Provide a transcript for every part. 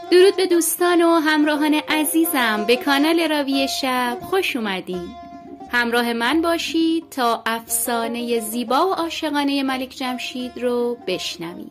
درود به دوستان و همراهان عزیزم، به کانال راوی شب خوش اومدید. همراه من باشید تا افسانه زیبا و عاشقانه ملک جمشید رو بشنوید.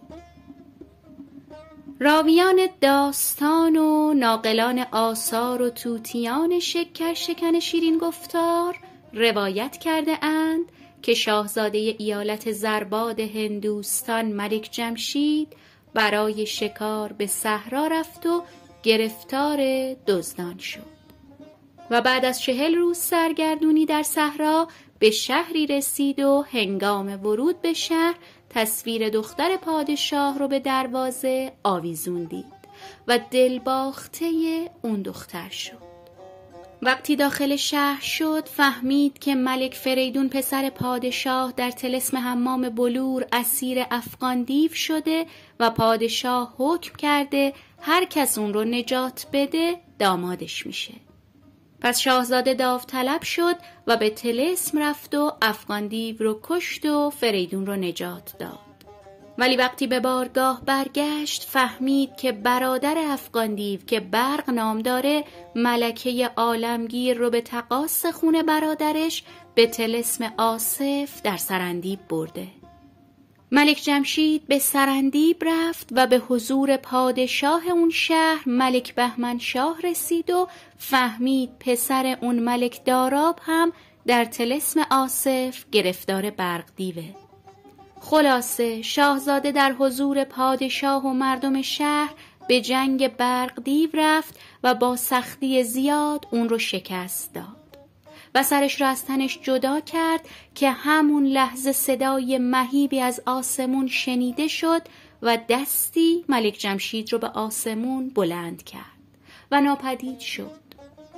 راویان داستان و ناقلان آثار و طوطیان شکر شکن شیرین گفتار روایت کرده اند که شاهزاده ایالت زرباد هندوستان ملک جمشید برای شکار به صحرا رفت و گرفتار دزدان شد و بعد از 40 روز سرگردونی در صحرا به شهری رسید و هنگام ورود به شهر تصویر دختر پادشاه رو به دروازه آویزون دید و دلباخته اون دختر شد. وقتی داخل شهر شد فهمید که ملک فریدون پسر پادشاه در طلسم حمام بلور اسیر افغان دیو شده و پادشاه حکم کرده هر کس اون رو نجات بده دامادش میشه. پس شاهزاده داوطلب شد و به طلسم رفت و افغان دیو رو کشت و فریدون رو نجات داد. ولی وقتی به بارگاه برگشت فهمید که برادر افغان دیو که برق نام داره ملکه عالمگیر رو به تقاص خون برادرش به طلسم آصف در سرندیب برده. ملک جمشید به سرندیب رفت و به حضور پادشاه اون شهر ملک بهمن شاه رسید و فهمید پسر اون ملک داراب هم در طلسم آصف گرفتار برق دیوه. خلاصه شاهزاده در حضور پادشاه و مردم شهر به جنگ برق دیو رفت و با سختی زیاد اون رو شکست داد و سرش را از تنش جدا کرد که همون لحظه صدای مهیبی از آسمون شنیده شد و دستی ملک جمشید رو به آسمون بلند کرد و ناپدید شد.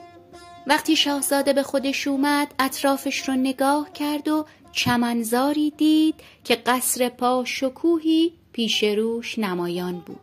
وقتی شاهزاده به خودش اومد اطرافش رو نگاه کرد و چمنزاری دید که قصر پا شکوهی پیش روش نمایان بود.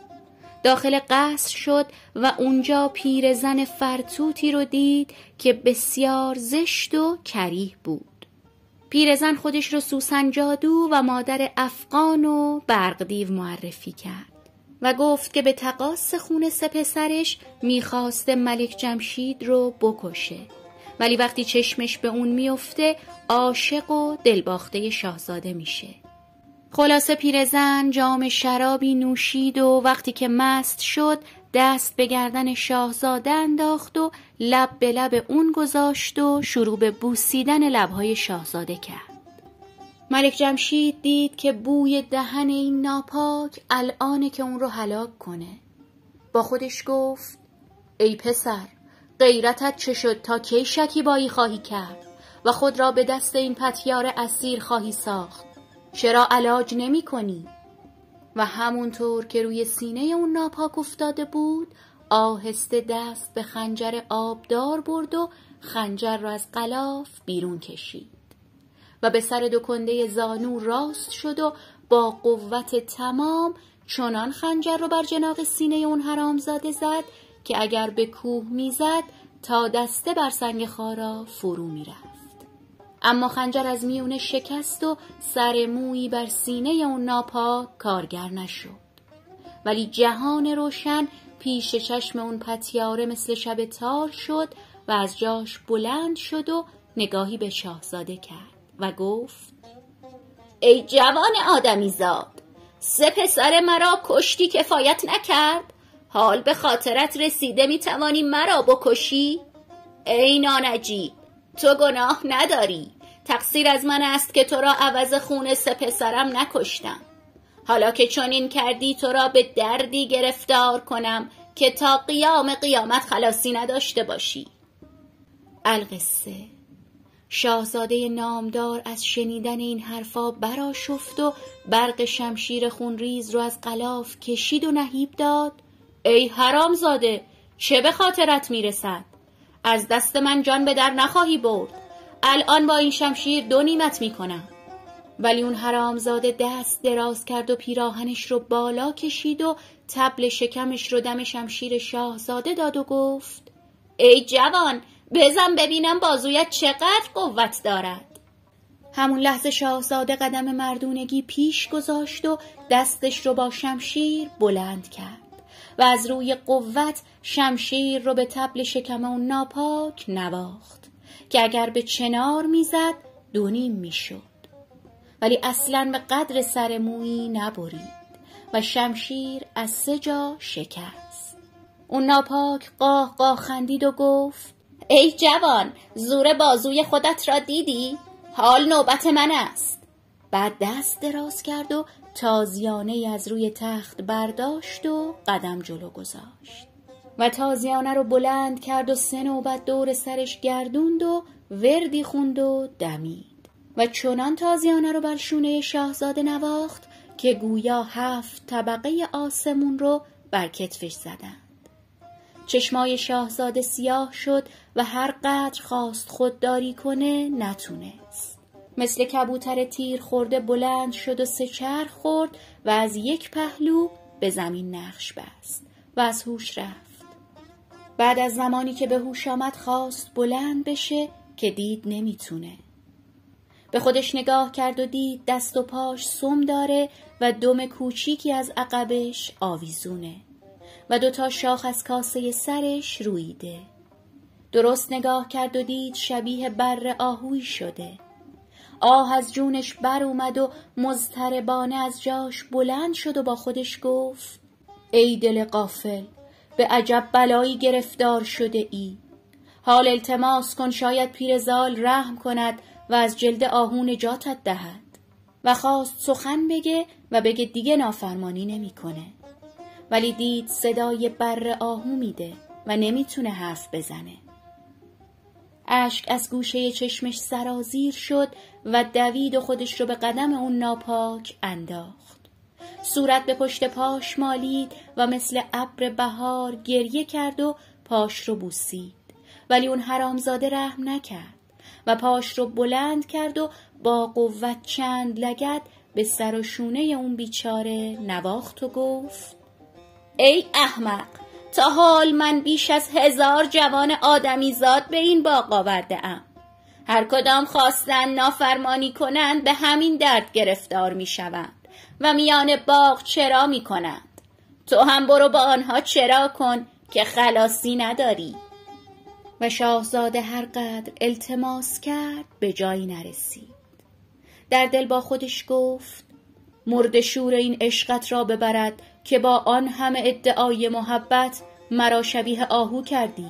داخل قصر شد و اونجا پیرزن فرتوتی رو دید که بسیار زشت و کریه بود. پیرزن خودش رو سوسن جادو و مادر افغان و برق دیو معرفی کرد و گفت که به تقاص خون 3 پسرش میخواسته ملک جمشید رو بکشه، ولی وقتی چشمش به اون میفته عاشق و دلباخته شاهزاده میشه. خلاصه پیرزن جام شرابی نوشید و وقتی که مست شد دست به گردن شاهزاده انداخت و لب به لب اون گذاشت و شروع به بوسیدن لبهای شاهزاده کرد. ملک جمشید دید که بوی دهن این ناپاک الانه که اون رو هلاک کنه. با خودش گفت ای پسر، غیرتت چه شد تا کی شکیبایی خواهی کرد و خود را به دست این پتیار اسیر خواهی ساخت؟ چرا علاج نمی کنی؟ و همونطور که روی سینه اون ناپاک افتاده بود آهسته دست به خنجر آبدار برد و خنجر را از غلاف بیرون کشید و به سر 2 کنده زانو راست شد و با قوت تمام چنان خنجر رو بر جناق سینه اون حرامزاده زد که اگر به کوه میزد تا دسته بر سنگ خارا فرو میرفت. اما خنجر از میونه شکست و سر مویی بر سینه اون ناپاک کارگر نشد. ولی جهان روشن پیش چشم اون پتیاره مثل شب تار شد و از جاش بلند شد و نگاهی به شاهزاده کرد و گفت ای جوان آدمی زاد، 3 پسر مرا کشتی کفایت نکرد؟ حال به خاطرت رسیده میتوانی مرا بکشی؟ ای نانجیب، تو گناه نداری، تقصیر از من است که تو را عوض خون 3 پسرم نکشتم. حالا که چنین کردی تو را به دردی گرفتار کنم که تا قیام قیامت خلاصی نداشته باشی. القصه شاهزاده نامدار از شنیدن این حرفا برآشفت و برق شمشیر خونریز رو از غلاف کشید و نهیب داد ای حرامزاده، چه به خاطرت میرسد؟ از دست من جان به در نخواهی برد. الان با این شمشیر 2 نیمت میکنم. ولی اون حرامزاده دست دراز کرد و پیراهنش رو بالا کشید و طبل شکمش رو دم شمشیر شاهزاده داد و گفت ای جوان، بزن ببینم بازویت چقدر قوت دارد. همون لحظه شاهزاده قدم مردونگی پیش گذاشت و دستش رو با شمشیر بلند کرد و از روی قوت شمشیر رو به طبل شکم اون ناپاک نواخت که اگر به چنار میزد 2 نیم میشد، ولی اصلاً به قدر سر مویی نبرید و شمشیر از 3 جا شکست. اون ناپاک قاه قاه خندید و گفت: ای جوان، زور بازوی خودت را دیدی؟ حال نوبت من است. بعد دست دراز کرد و تازیانه از روی تخت برداشت و قدم جلو گذاشت و تازیانه رو بلند کرد و 3 نوبت دور سرش گردوند و وردی خوند و دمید و چنان تازیانه رو بر شونه شاهزاده نواخت که گویا 7 طبقه آسمون رو بر کتفش زدند. چشمای شاهزاده سیاه شد و هر قدر خواست خودداری کنه نتونست. مثل کبوتر تیر خورده بلند شد و 3 چرخ خورد و از یک پهلو به زمین نقش بست و از هوش رفت. بعد از زمانی که به هوش آمد خواست بلند بشه که دید نمیتونه. به خودش نگاه کرد و دید دست و پاش سم داره و دم کوچیکی از عقبش آویزونه و 2 تا شاخ از کاسه سرش رویده. درست نگاه کرد و دید شبیه بره آهوی شده. آه از جونش بر اومد و مضطربانه از جاش بلند شد و با خودش گفت: ای دل غافل، به عجب بلایی گرفتار شده ای. حال التماس کن شاید پیرزال رحم کند و از جلد آهو نجاتت دهد. و خواست سخن بگه و بگه دیگه نافرمانی نمی کنه، ولی دید صدای بره آهو میده و نمیتونه حرف بزنه. اشک از گوشه چشمش سرازیر شد و دوید و خودش رو به قدم اون ناپاک انداخت. صورت به پشت پاش مالید و مثل ابر بهار گریه کرد و پاش رو بوسید، ولی اون حرامزاده رحم نکرد و پاش رو بلند کرد و با قوت چند لگد به سر و شونه اون بیچاره نواخت و گفت: ای احمق، تا حال من بیش از 1000 جوان آدمی زاد به این باغ آورده ام. هر کدام خواستن نافرمانی کنند به همین درد گرفتار می شوند و میان باغ چرا می کنند. تو هم برو با آنها چرا کن که خلاصی نداری. و شاهزاده هر قدر التماس کرد به جایی نرسید. در دل با خودش گفت: مرد شور این عشقت را ببرد که با آن همه ادعای محبت مرا شبیه آهو کردی.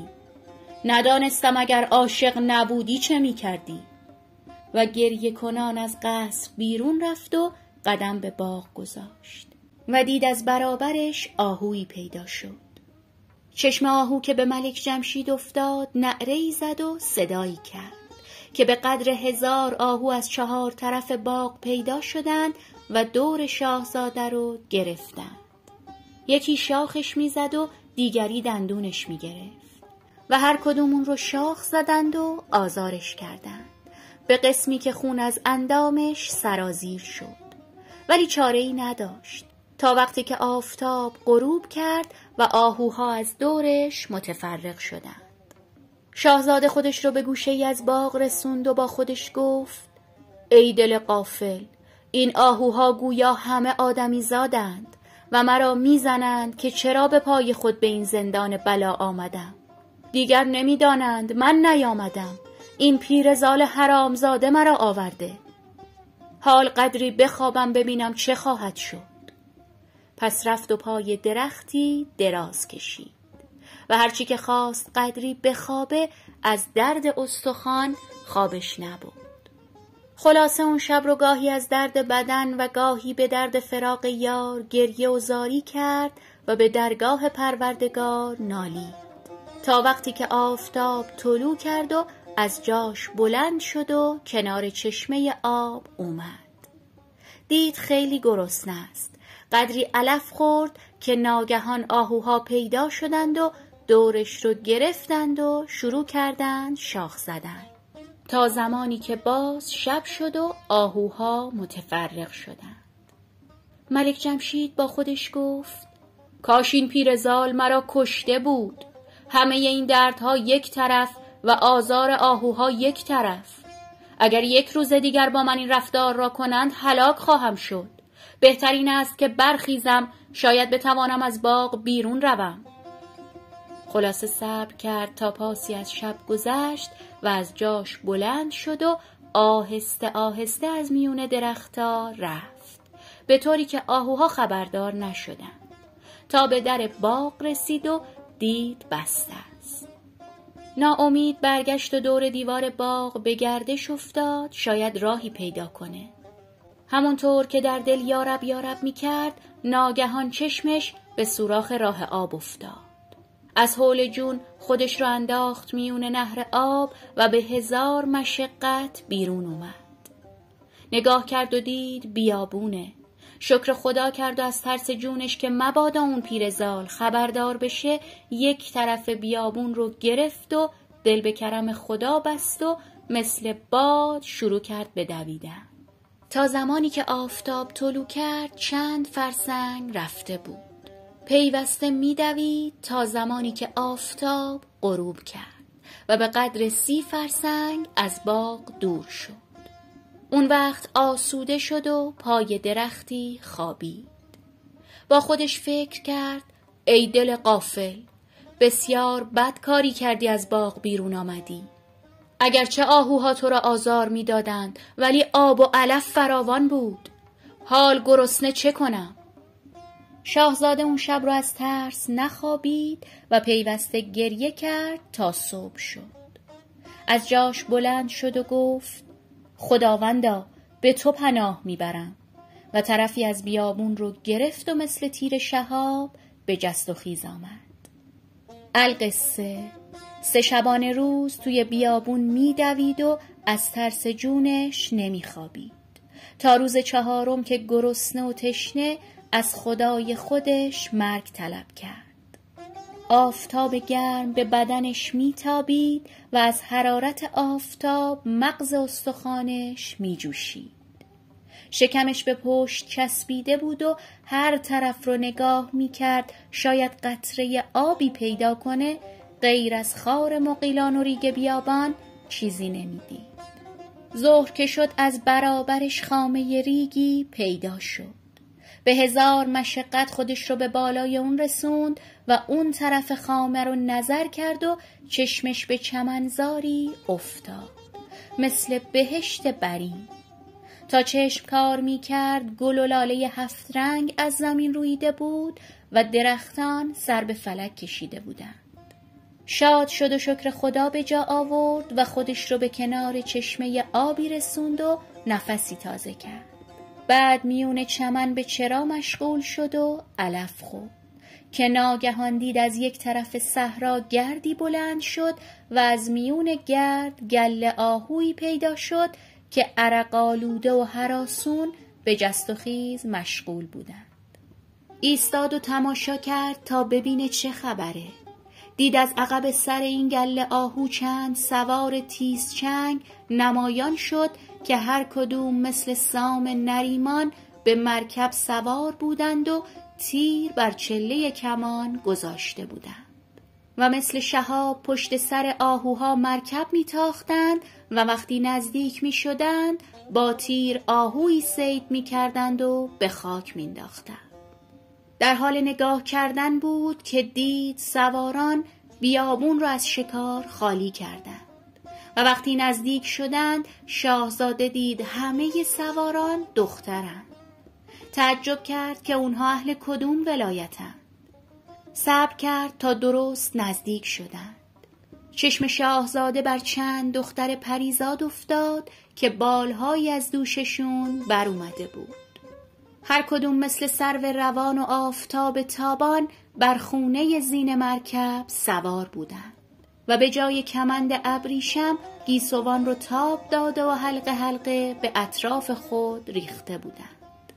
ندانستم اگر عاشق نبودی چه می کردی. و گریه کنان از قصر بیرون رفت و قدم به باغ گذاشت و دید از برابرش آهویی پیدا شد. چشم آهو که به ملک جمشید افتاد نعره‌ای زد و صدایی کرد که به قدر 1000 آهو از 4 طرف باغ پیدا شدند و دور شاهزاده رو گرفتند. یکی شاخش میزد و دیگری دندونش میگرفت و هر کدوم اون رو شاخ زدند و آزارش کردند به قسمی که خون از اندامش سرازیر شد، ولی چاره‌ای نداشت تا وقتی که آفتاب غروب کرد و آهوها از دورش متفرق شدند. شاهزاده خودش رو به گوشه‌ای از باغ رسوند و با خودش گفت: ای دل غافل، این آهوها گویا همه آدمی زادند و مرا میزنند که چرا به پای خود به این زندان بلا آمدم. دیگر نمیدانند من نیامدم، این پیرزال حرامزاده مرا آورده. حال قدری بخوابم ببینم چه خواهد شد. پس رفت و پای درختی دراز کشید و هرچی که خواست قدری بخوابه از درد استخوان خوابش نبود. خلاصه اون شب رو گاهی از درد بدن و گاهی به درد فراق یار گریه و زاری کرد و به درگاه پروردگار نالید تا وقتی که آفتاب طلوع کرد و از جاش بلند شد و کنار چشمه آب اومد. دید خیلی گرسنه است. قدری علف خورد که ناگهان آهوها پیدا شدند و دورش رو گرفتند و شروع کردند شاخ زدن تا زمانی که باز شب شد و آهوها متفرق شدند. ملک جمشید با خودش گفت: کاش این پیرزال مرا کشته بود. همه این دردها یک طرف و آزار آهوها یک طرف. اگر 1 روز دیگر با من این رفتار را کنند هلاک خواهم شد بهترین است که برخیزم، شاید بتوانم از باغ بیرون روم. خلاصه صبر کرد تا پاسی از شب گذشت و از جاش بلند شد و آهسته آهسته از میون درخت‌ها رفت، به طوری که آهوها خبردار نشدند، تا به در باغ رسید و دید بسته است. ناامید برگشت و دور دیوار باغ به گردش افتاد، شاید راهی پیدا کنه. همونطور که در دل یارب یارب می کرد، ناگهان چشمش به سوراخ راه آب افتاد. از هول جون خودش را انداخت میون نهر آب و به 1000 مشقت بیرون اومد. نگاه کرد و دید بیابونه. شکر خدا کرد و از ترس جونش که مبادا اون پیرزال خبردار بشه، یک طرف بیابون رو گرفت و دل به کرم خدا بست و مثل باد شروع کرد به دویدن. تا زمانی که آفتاب طلوع کرد چند فرسنگ رفته بود. پیوسته می‌دوید تا زمانی که آفتاب غروب کرد و به قدر 30 فرسنگ از باغ دور شد. اون وقت آسوده شد و پای درختی خوابید. با خودش فکر کرد ای دل غافل، بسیار بد کاری کردی از باغ بیرون آمدی. اگرچه آهوها تو را آزار می‌دادند ولی آب و علف فراوان بود. حال گرسنه چه کنم؟ شاهزاده اون شب رو از ترس نخوابید و پیوسته گریه کرد تا صبح شد. از جاش بلند شد و گفت خداوندا به تو پناه میبرم و طرفی از بیابون رو گرفت و مثل تیر شهاب به جست و خیز آمد. القصه 3 شبانه روز توی بیابون میدوید و از ترس جونش نمیخوابید تا روز 4م که گرسنه و تشنه از خدای خودش مرگ طلب کرد. آفتاب گرم به بدنش میتابید و از حرارت آفتاب مغز استخوانش میجوشید. شکمش به پشت چسبیده بود و هر طرف رو نگاه میکرد شاید قطره آبی پیدا کنه، غیر از خار مغیلان و ریگ بیابان چیزی نمیدید. ظهر که شد از برابرش خامه ریگی پیدا شد. به 1000 مشقت خودش رو به بالای اون رسوند و اون طرف خامه رو نظر کرد و چشمش به چمنزاری افتاد، مثل بهشت برین. تا چشم کار می کرد گل و لاله 7 رنگ از زمین رویده بود و درختان سر به فلک کشیده بودند. شاد شد و شکر خدا به جا آورد و خودش رو به کنار چشمه آبی رسوند و نفسی تازه کرد. بعد میون چمن به چرا مشغول شد و علف خورد که ناگهان دید از یک طرف صحرا گردی بلند شد و از میون گرد گله آهویی پیدا شد که عرق آلوده و هراسون به جست و خیز مشغول بودند. ایستاد و تماشا کرد تا ببینه چه خبره. دید از عقب سر این گله آهو چند سوار تیزچنگ نمایان شد که هر کدوم مثل سام نریمان به مرکب سوار بودند و تیر بر چله کمان گذاشته بودند و مثل شهاب پشت سر آهوها مرکب میتاختند و وقتی نزدیک میشدند با تیر آهویی صید میکردند و به خاک مینداختند. در حال نگاه کردن بود که دید سواران بیابون را از شکار خالی کردند و وقتی نزدیک شدند شاهزاده دید همه سواران دخترند. تعجب کرد که اونها اهل کدوم ولایتند. صبر کرد تا درست نزدیک شدند. چشم شاهزاده بر چند دختر پریزاد افتاد که بالهایی از دوششون بر اومده بود. هر کدوم مثل سرو روان و آفتاب تابان بر خونه زین مرکب سوار بودند و به جای کمند ابریشم گیسوان رو تاب داده و حلقه حلقه به اطراف خود ریخته بودند.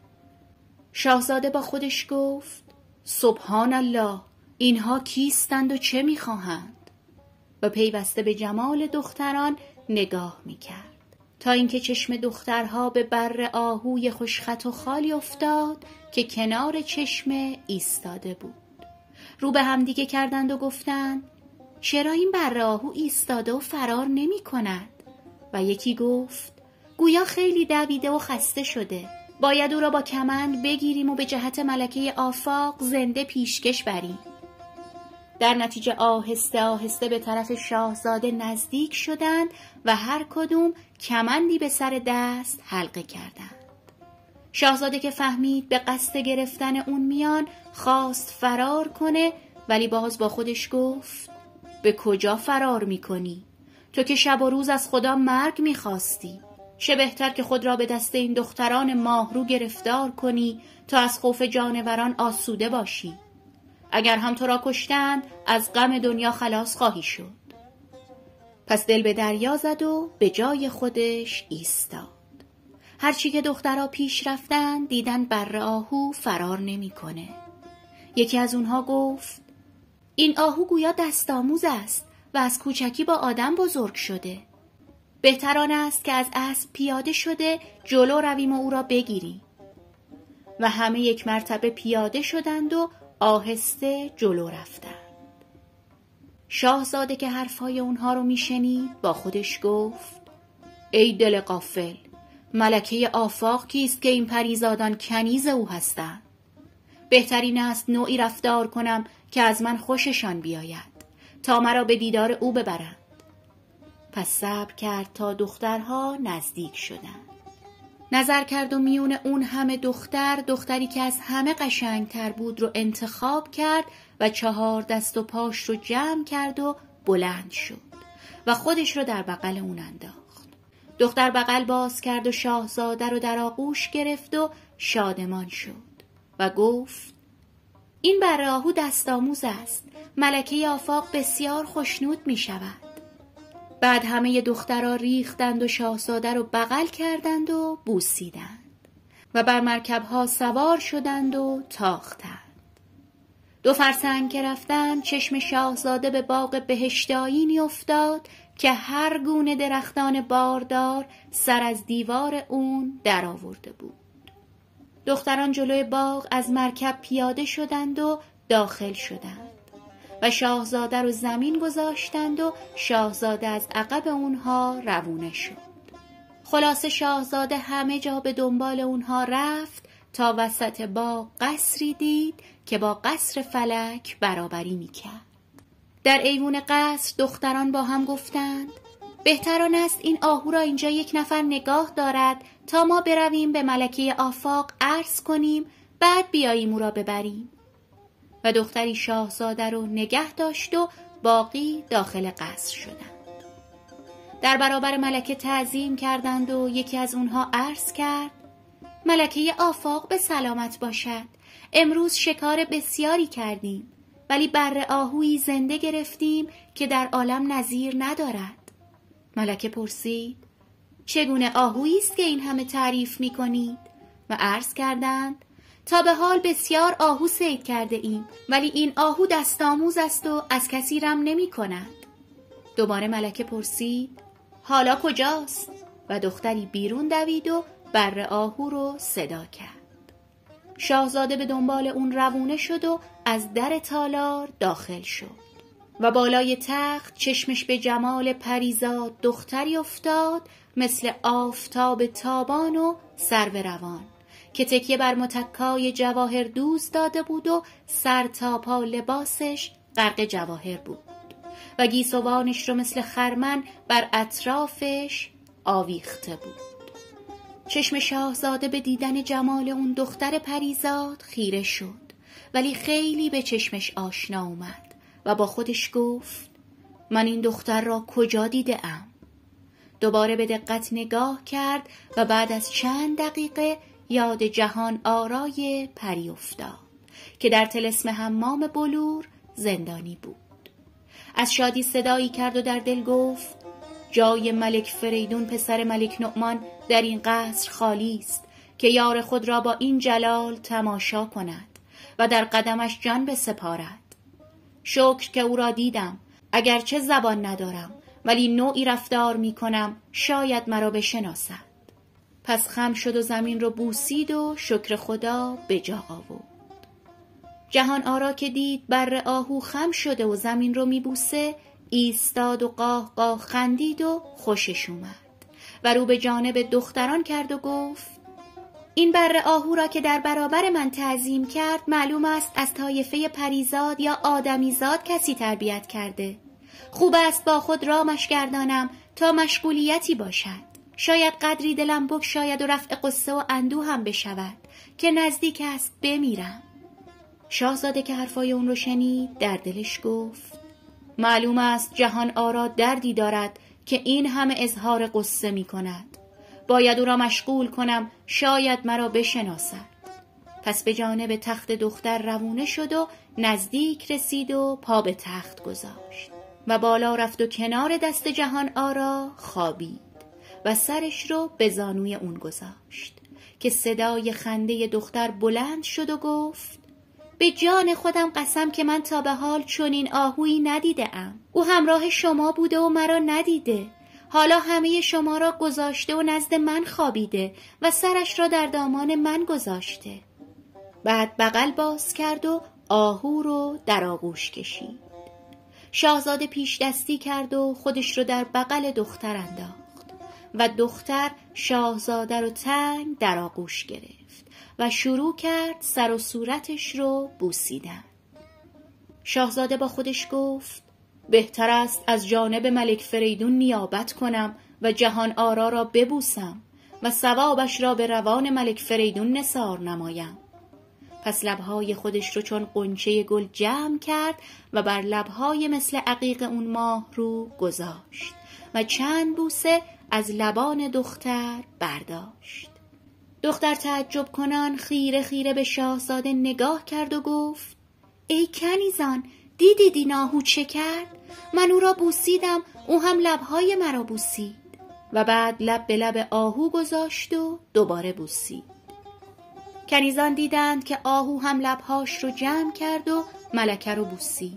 شاهزاده با خودش گفت سبحان الله، اینها کیستند و چه میخواهند؟ و پیوسته به جمال دختران نگاه میکرد تا اینکه چشم دخترها به بر آهوی خوشخط و خالی افتاد که کنار چشمه ایستاده بود. رو به همدیگه کردند و گفتند چرا این بر آهو ایستاده و فرار نمی کند؟ و یکی گفت گویا خیلی دویده و خسته شده. باید او را با کمند بگیریم و به جهت ملکه آفاق زنده پیشکش بریم. در نتیجه آهسته آهسته به طرف شاهزاده نزدیک شدند و هر کدوم کمندی به سر دست حلقه کردند. شاهزاده که فهمید به قصد گرفتن اون میان خواست فرار کنه، ولی باز با خودش گفت به کجا فرار میکنی؟ تو که شب و روز از خدا مرگ میخواستی. چه بهتر که خود را به دست این دختران ماهرو گرفتار کنی تا از خوف جانوران آسوده باشی. اگر هم تو را کشتند از غم دنیا خلاص خواهی شد. پس دل به دریا زد و به جای خودش ایستاد. هرچی که دخترها پیش رفتن دیدن بره آهو فرار نمیکنه. یکی از اونها گفت این آهو گویا دست آموز است و از کوچکی با آدم بزرگ شده. بهتر آن است که از اسب پیاده شده جلو رویم و او را بگیریم. و همه یک مرتبه پیاده شدند و آهسته جلو رفتند. شاهزاده که حرفهای اونها رو میشنید با خودش گفت ای دل غافل، ملکه آفاق کیست که این پریزادان کنیز او هستند؟ بهترین است نوعی رفتار کنم که از من خوششان بیاید تا مرا به دیدار او ببرند. پس صبر کرد تا دخترها نزدیک شدند. نظر کرد و میون اون همه دختری که از همه قشنگتر بود رو انتخاب کرد و 4 دست و پاش رو جمع کرد و بلند شد و خودش رو در بغل اون انداخت. دختر بغل باز کرد و شاهزاده رو در آغوش گرفت و شادمان شد و گفت این بره آهو دست آموز است. ملکه آفاق بسیار خوشنود می شود. بعد همه دخترها ریختند و شاهزاده رو بغل کردند و بوسیدند و بر مرکبها سوار شدند و تاختند. 2 فرسنگ که رفتند چشم شاهزاده به باغ بهشتایینی افتاد که هر گونه درختان باردار سر از دیوار اون در آورده بود. دختران جلوی باغ از مرکب پیاده شدند و داخل شدند و شاهزاده رو زمین گذاشتند و شاهزاده از عقب اونها روونه شد. خلاصه شاهزاده همه جا به دنبال اونها رفت تا وسط باغ قصری دید که با قصر فلک برابری میکرد. در ایوان قصر دختران با هم گفتند بهتر آن است این آهو را اینجا یک نفر نگاه دارد تا ما برویم به ملکه آفاق عرض کنیم، بعد بیاییم او را ببریم. و دختری شاهزاده رو نگه داشت و باقی داخل قصر شدند. در برابر ملکه تعظیم کردند و یکی از اونها عرض کرد ملکه آفاق به سلامت باشد. امروز شکار بسیاری کردیم ولی بره آهویی زنده گرفتیم که در عالم نظیر ندارد. ملکه پرسید چگونه آهویی است که این همه تعریف می کنید؟ و عرض کردند تا به حال بسیار آهو صید کرده ایم ولی این آهو دست آموز است و از کسی رم نمی کند. دوباره ملکه پرسید حالا کجاست؟ و دختری بیرون دوید و بره آهو رو صدا کرد. شاهزاده به دنبال اون روونه شد و از در تالار داخل شد و بالای تخت چشمش به جمال پریزاد دختری افتاد مثل آفتاب تابان و سرو روان که تکیه بر متکای جواهر دوز داده بود و سر تا پا لباسش غرق جواهر بود و گیسوانش رو مثل خرمن بر اطرافش آویخته بود. چشم شاهزاده به دیدن جمال اون دختر پریزاد خیره شد ولی خیلی به چشمش آشنا اومد و با خودش گفت من این دختر را کجا دیده ام؟ دوباره به دقت نگاه کرد و بعد از چند دقیقه یاد جهان آرای پری افتاد که در طلسم حمام بلور زندانی بود. از شادی صدایی کرد و در دل گفت جای ملک فریدون پسر ملک نعمان در این قصر خالی است که یار خود را با این جلال تماشا کند و در قدمش جان بسپارد. شکر که او را دیدم، اگرچه زبان ندارم ولی نوعی رفتار می کنم شاید مرا بشناسد. پس خم شد و زمین رو بوسید و شکر خدا به جا آورد. جهان آرا که دید بره آهو خم شده و زمین رو می بوسه ایستاد و قاه قاه خندید و خوشش اومد و رو به جانب دختران کرد و گفت این بره آهو را که در برابر من تعظیم کرد معلوم است از طایفه پریزاد یا آدمیزاد کسی تربیت کرده. خوب است با خود رامش گردانم تا مشغولیتی باشد. شاید قدری دلم بگشاید و رفع قصه و اندوه هم بشود که نزدیک است بمیرم. شاهزاده که حرفای اون رو شنید در دلش گفت معلوم است جهان آرا دردی دارد که این همه اظهار قصه می کند. باید او را مشغول کنم، شاید مرا بشناسد. پس به جانب تخت دختر روونه شد و نزدیک رسید و پا به تخت گذاشت و بالا رفت و کنار دست جهان آرا خوابید و سرش رو به زانوی اون گذاشت که صدای خنده دختر بلند شد و گفت به جان خودم قسم که من تا به حال چنین آهویی ندیده‌ام. او همراه شما بوده و مرا ندیده. حالا همه شما را گذاشته و نزد من خوابیده و سرش را در دامان من گذاشته. بعد بغل باز کرد و آهو رو در آغوش کشید. شاهزاده پیش دستی کرد و خودش رو در بغل دختر انداخت و دختر شاهزاده رو تنگ در آغوش گرفت و شروع کرد سر و صورتش رو بوسیدن. شاهزاده با خودش گفت بهتر است از جانب ملک فریدون نیابت کنم و جهان آرا را ببوسم و ثوابش را به روان ملک فریدون نثار نمایم. پس لبهای خودش رو چون غنچه گل جمع کرد و بر لبهای مثل عقیق اون ماه رو گذاشت و چند بوسه از لبان دختر برداشت. دختر تعجب کنان خیره خیره به شاهزاده نگاه کرد و گفت ای کنیزان، دیدید آهو چه کرد؟ من او را بوسیدم، او هم لبهای مرا بوسید. و بعد لب به لب آهو گذاشت و دوباره بوسید. کنیزان دیدند که آهو هم لبهاش رو جمع کرد و ملکه رو بوسید.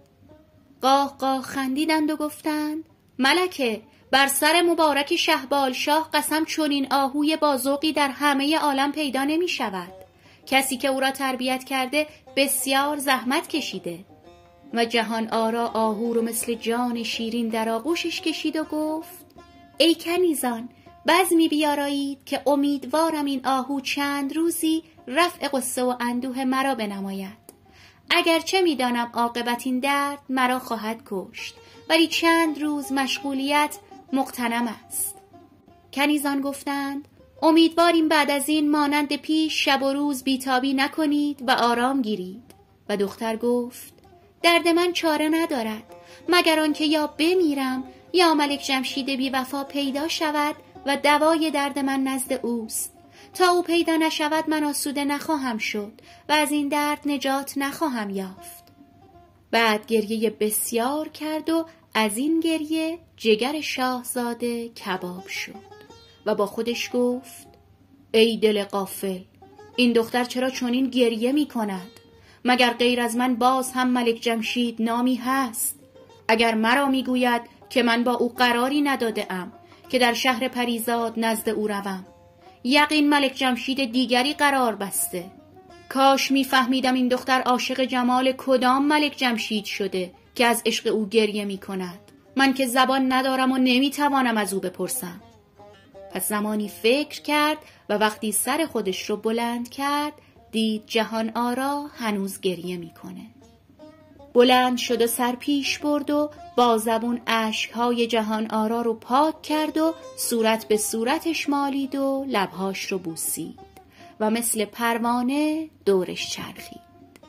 قاه قاه خندیدند و گفتند ملکه، بر سر مبارک شهبال شاه قسم چنین آهوی بازوقی در همه عالم پیدا نمی شود. کسی که او را تربیت کرده بسیار زحمت کشیده. و جهان آرا آهو رو مثل جان شیرین در آغوشش کشید و گفت ای کنیزان، بزمی بیارایید که امیدوارم این آهو چند روزی رفع قصه و اندوه مرا بنماید. اگرچه میدانم عاقبت این درد مرا خواهد کشت، ولی چند روز مشغولیت مغتنم است. کنیزان گفتند امیدواریم بعد از این مانند پیش شب و روز بیتابی نکنید و آرام گیرید. و دختر گفت درد من چاره ندارد مگر آنکه یا بمیرم یا ملک جمشید بی وفا پیدا شود و دوای درد من نزد اوست. تا او پیدا نشود من آسوده نخواهم شد و از این درد نجات نخواهم یافت. بعد گریه بسیار کرد و از این گریه جگر شاهزاده کباب شد و با خودش گفت ای دل غافل، این دختر چرا چنین گریه می کند؟ مگر غیر از من باز هم ملک جمشید نامی هست؟ اگر مرا می گوید که من با او قراری نداده ام که در شهر پریزاد نزد او روم، یقین ملک جمشید دیگری قرار بسته. کاش می فهمیدم این دختر عاشق جمال کدام ملک جمشید شده که از عشق او گریه می کند. من که زبان ندارم و نمی توانم از او بپرسم. پس زمانی فکر کرد و وقتی سر خودش رو بلند کرد دید جهان آرا هنوز گریه میکنه. بلند شد و سر پیش برد و با زبون اشکهای جهان آرا رو پاک کرد و صورت به صورتش مالید و لبهاش رو بوسید و مثل پروانه دورش چرخید.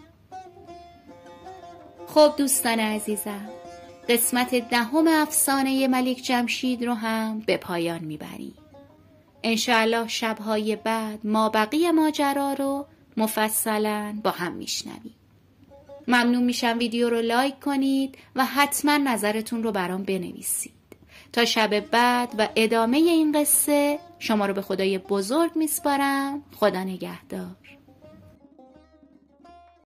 خب دوستان عزیزم، قسمت 10 افسانه ملک جمشید رو هم به پایان میبریم. انشاءالله شبهای بعد ما بقیه ماجرا رو مفصلا با هم میشنویم. ممنون میشم ویدیو رو لایک کنید و حتما نظرتون رو برام بنویسید. تا شب بعد و ادامه این قصه شما رو به خدای بزرگ میسپارم. خدا نگهدار.